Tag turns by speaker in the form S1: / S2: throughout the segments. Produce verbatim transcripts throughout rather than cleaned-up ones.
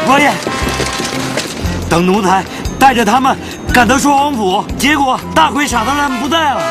S1: 王爷，等奴才带着他们赶到双王府，结果大奎傻大人不在了。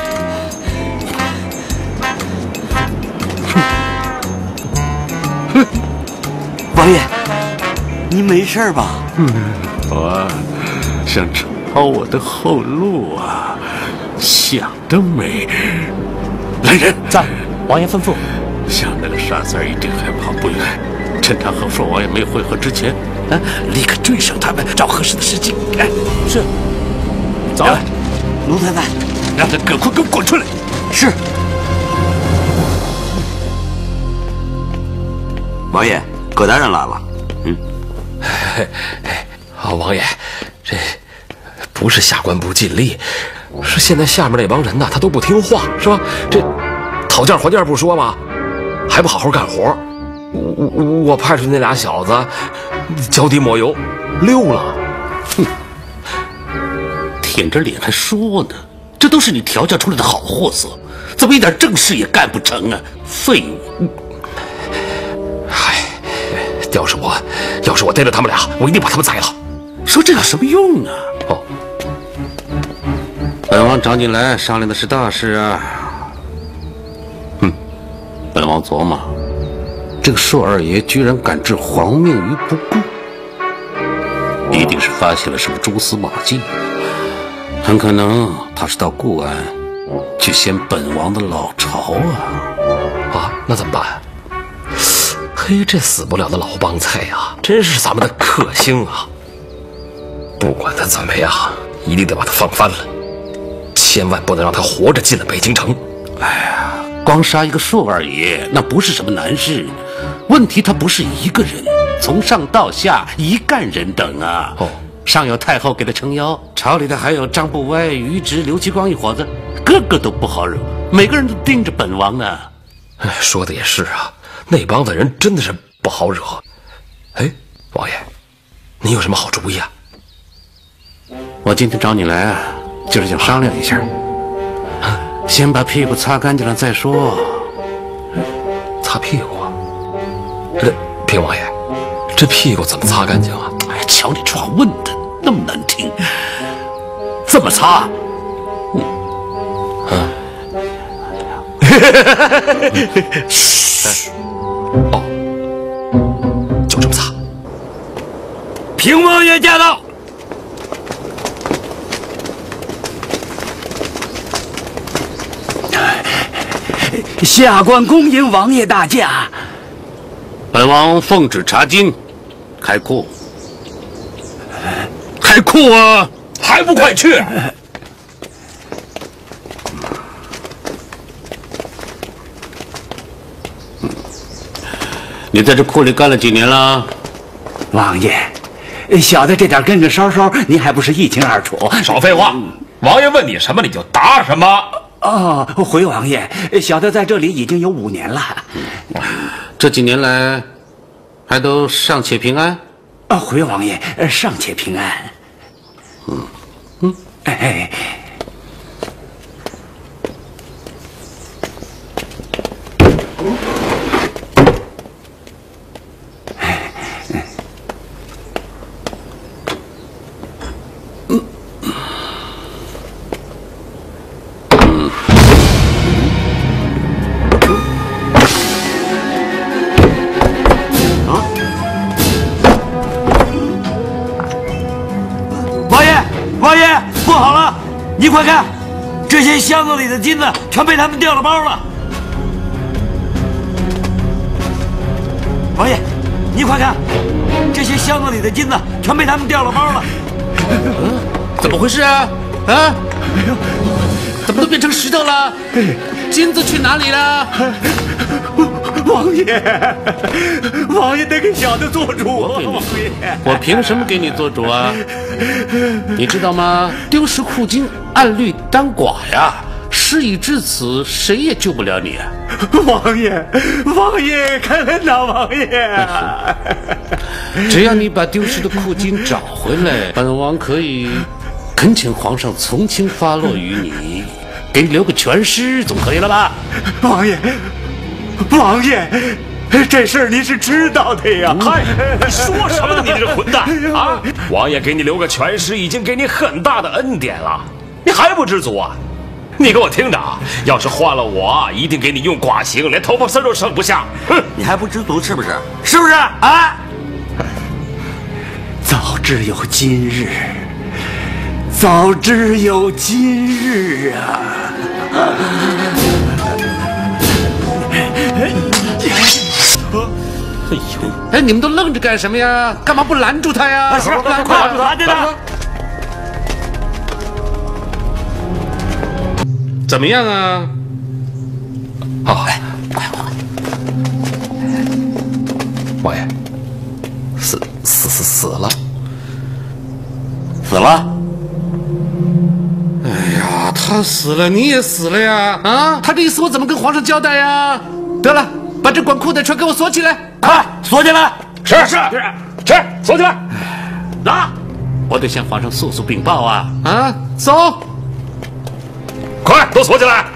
S1: 王爷，您没事吧？
S2: 嗯，我想抄我的后路啊，想得美！来人，
S3: 在，王爷吩咐。
S2: 向那个傻子一定还跑不远，趁他和硕王爷没会合之前，啊，立刻追上他们，找合适的时机。哎，
S3: 是。走，
S1: 奴才在，
S2: 让他赶快给我滚出来！
S1: 是。王爷，葛大人来了。嗯。
S3: 啊，王爷，这不是下官不尽力，是现在下面那帮人呐，他都不听话，是吧？这讨价还价不说嘛，还不好好干活。我我我派出去那俩小子，脚底抹油，溜了。
S2: 哼，舔着脸还说呢，这都是你调教出来的好货色，怎么一点正事也干不成啊？废物！
S3: 唉，要是我，要是我逮着他们俩，我一定把他们宰了。
S2: 说这有什么用啊？
S3: 哦，
S2: 本王找你来商量的是大事啊。哼，本王琢磨，这个硕二爷居然敢置皇命于不顾，一定是发现了什么蛛丝马迹，很可能他是到固安去掀本王的老巢啊！
S3: 啊，那怎么办？嘿，这死不了的老帮菜呀，真是咱们的克星啊！不管他怎么样，一定得把他放翻了，千万不能让他活着进了北京城。
S2: 哎呀，光杀一个硕二爷那不是什么难事，问题他不是一个人，从上到下一干人等啊。
S3: 哦，
S2: 上有太后给他撑腰，朝里的还有张不歪、于直、刘其光一伙子，个个都不好惹，每个人都盯着本王呢。
S3: 哎，说的也是啊，那帮子人真的是不好惹。哎，王爷，你有什么好主意啊？
S2: 我今天找你来啊，就是想商量一下，先把屁股擦干净了再说。
S3: 擦屁股？这平王爷，这屁股怎么擦干净啊？
S2: 哎，瞧你这话问的那么难听，这么擦？
S3: 嗯。嘘。哦，就这么擦。
S1: 平王爷驾到。下官恭迎王爷大驾。
S2: 本王奉旨查禁，开库。开库啊！还不快去！你在这库里干了几年了？
S1: 王爷，小的这点跟个烧烧，您还不是一清二楚？
S3: 少废话！王爷问你什么你就答什么。
S1: 哦，回王爷，小的在这里已经有五年了。
S2: 这几年来，还都尚且平安？
S1: 啊，回王爷，尚且平安。
S2: 嗯嗯，
S1: 哎。你快看，这些箱子里的金子全被他们调了包了。王爷，你快看，这些箱子里的金子全被他们调了包了。
S2: 嗯，怎么回事啊？啊？怎么都变成石头了？金子去哪里了？
S1: 王爷，王爷得给小的做主啊！王爷，
S2: 我凭什么给你做主啊？你知道吗？丢失库金，按律当寡呀。事已至此，谁也救不了你啊！
S1: 王爷，王爷，开恩呐，王爷！
S2: 只要你把丢失的库金找回来，本王可以恳请皇上从轻发落于你，给你留个全尸，总可以了吧？
S1: 王爷。王爷， 这事儿你是知道的呀！
S3: 嗨，你说什么呢？你这混蛋啊！王爷给你留个全尸，已经给你很大的恩典了，你还不知足啊？你给我听着啊！要是换了我，一定给你用剐刑，连头发丝都剩不下。哼！
S1: 你还不知足是不是？是不是啊？早知有今日，早知有今日啊！
S2: 哎呦，哎，你们都愣着干什么呀？干嘛不拦住他呀？
S1: 是，
S2: 拦住
S1: 他，拦着他！
S2: 怎么样啊？
S3: 好，快快！王爷，死死死死了，
S1: 死了！
S2: 哎呀，他死了，你也死了呀！啊，他这一死，我怎么跟皇上交代呀？得了，把这管库的船给我锁起来，
S1: 快锁起来！
S3: 是是是是，锁起来！
S2: 拿！我得向皇上速速禀报啊！啊，走！
S3: 快，都锁起来！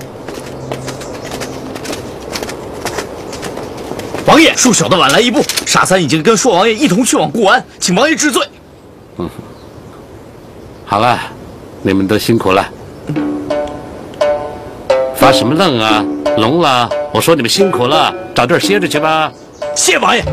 S4: 王爷，恕小的晚来一步，沙三已经跟朔王爷一同去往固安，请王爷治罪。
S2: 嗯，好了，你们都辛苦了。发什么愣啊？聋了？我说你们辛苦了，找地儿歇着去吧。
S4: 谢王爷。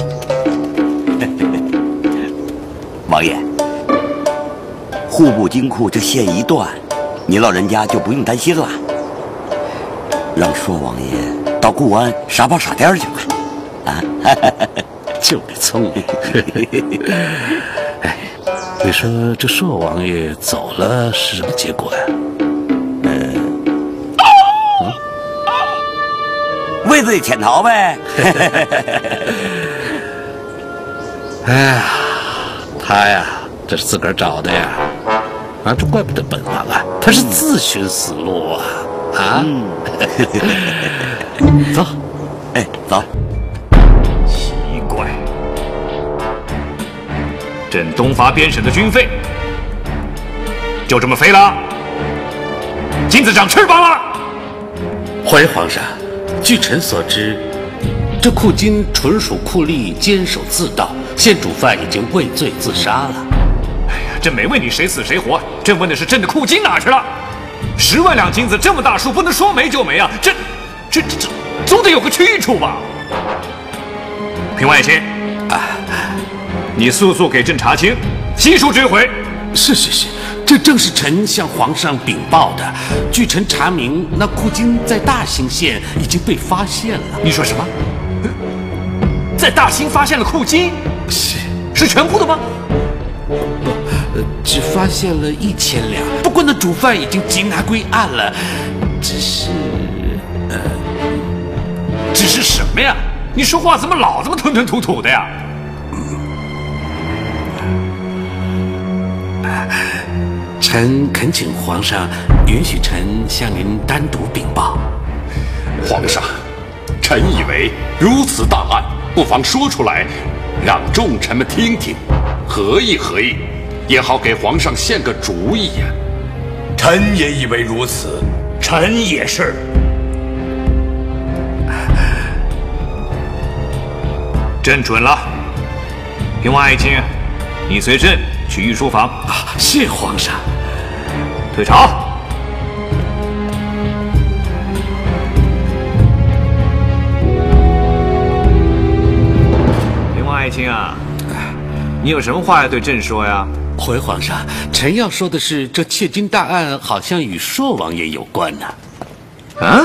S1: 王爷，户部金库这线一断，您老人家就不用担心了。让朔王爷到固安傻跑傻颠去吧。啊，
S2: 就这聪明。哎，你说这朔王爷走了是什么结果呀？
S1: 嗯，为自己潜逃呗。
S2: 哎呀，他呀，这是自个儿找的呀。啊，这怪不得本王啊，他是自寻死路啊！啊，嗯、走，
S1: 哎，走。
S4: 奇怪，朕东伐边省的军费就这么飞了？金子长翅膀了？
S2: 回皇上，据臣所知，这库金纯属酷吏监守自盗，现主犯已经畏罪自杀了。
S4: 哎呀，朕没问你谁死谁活，朕问的是朕的库金哪去了？十万两金子这么大数，不能说没就没啊！这、这、这、这，总得有个去处吧？平王爱卿，啊，你速速给朕查清，悉数追回。
S2: 是是是，这正是臣向皇上禀报的。据臣查明，那库金在大兴县已经被发现了。
S4: 你说什么？在大兴发现了库金？
S2: 是
S4: 是全部的吗？
S2: 呃，只发现了一千两，不过那主犯已经缉拿归案了，只是，呃，
S4: 只是什么呀？你说话怎么老这么吞吞吐吐的呀？
S2: 臣恳请皇上允许臣向您单独禀报。
S5: 皇上，臣以为如此大案，不妨说出来，让众臣们听听，合议合议，也好给皇上献个主意呀。
S6: 臣也以为如此，臣也是。
S4: 朕准了。平王爱卿，你随朕去御书房。
S2: 啊，谢皇上。
S4: 退朝。平王爱卿啊，你有什么话要对朕说呀？
S2: 回皇上，臣要说的是，这窃金大案好像与朔王爷有关呢。
S4: 啊？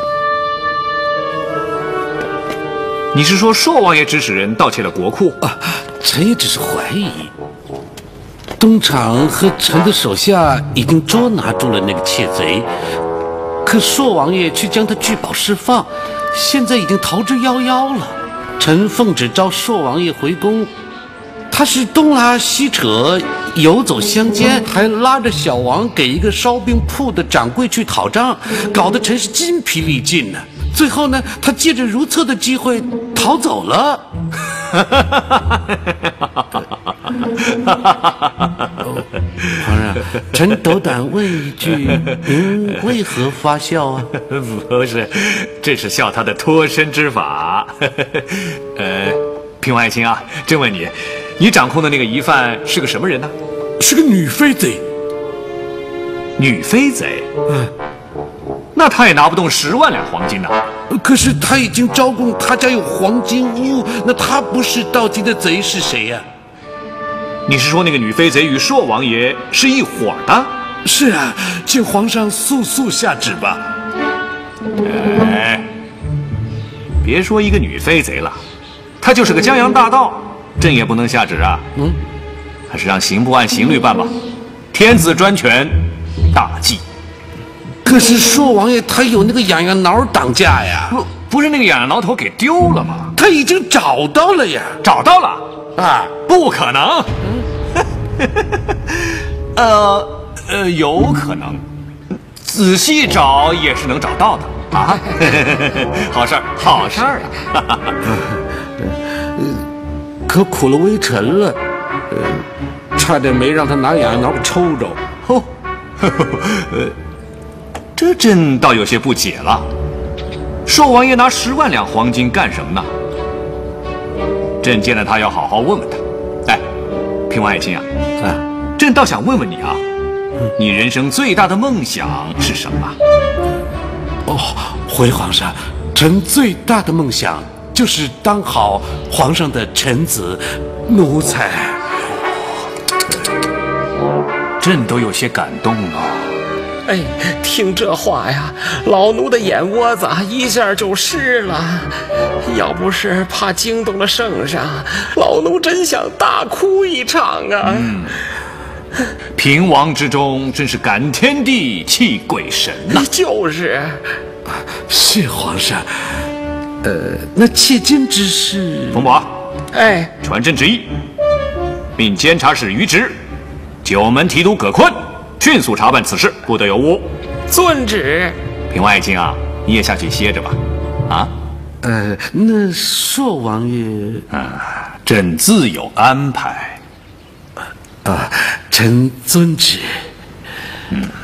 S4: 你是说朔王爷指使人盗窃了国库？
S2: 啊，臣也只是怀疑。东厂和臣的手下已经捉拿住了那个窃贼，可朔王爷却将他拒保释放，现在已经逃之夭夭了。臣奉旨召朔王爷回宫，他是东拉西扯，游走乡间，还拉着小王给一个烧饼铺的掌柜去讨账，搞得臣是筋疲力尽呢。最后呢，他借着如厕的机会逃走了。 皇上，臣斗胆问一句，您为何发笑啊？
S4: 不是，这是笑他的脱身之法。呃，平王爱卿啊，朕问你，你掌控的那个疑犯是个什么人呢？
S6: 是个女飞贼。
S4: 女飞贼？嗯，那他也拿不动十万两黄金呢。
S2: 可是他已经招供他家有黄金屋，那他不是盗金的贼是谁呀、啊？
S4: 你是说那个女飞贼与朔王爷是一伙的？
S6: 是啊，请皇上速速下旨吧。
S4: 哎，别说一个女飞贼了，她就是个江洋大盗，朕也不能下旨啊。嗯，还是让刑部按刑律办吧。天子专权，大忌。
S2: 可是朔王爷他有那个痒痒挠挡驾呀，
S4: 不不是那个痒痒挠头给丢了吗？
S2: 他已经找到了呀，
S4: 找到了啊？不可能。嗯、呃呃，有可能，仔细找也是能找到的啊。好事儿，好事儿啊。
S2: 可苦了微臣了，呃，差点没让他拿痒痒挠给抽着。
S4: 哦，呃。这朕倒有些不解了，寿王爷拿十万两黄金干什么呢？朕见了他要好好问问他。哎，平王爱卿啊，啊，朕倒想问问你啊，你人生最大的梦想是什么？
S2: 哦，回皇上，臣最大的梦想就是当好皇上的臣子、奴才。
S4: 朕都有些感动了。
S3: 哎，听这话呀，老奴的眼窝子一下就湿了。要不是怕惊动了圣上，老奴真想大哭一场啊！嗯，
S4: 平王之中真是感天地泣鬼神呐、啊！
S3: 就是，
S2: 是皇上。呃，那切金之事，
S4: 冯博，
S3: 哎，
S4: 传朕旨意，命监察使于直、九门提督葛坤。迅速查办此事，不得有误。
S3: 遵旨。
S4: 平王爱卿啊，你也下去歇着吧。啊，
S2: 呃，那朔王爷
S4: 啊，朕自有安排。
S2: 啊，臣遵旨。
S4: 嗯。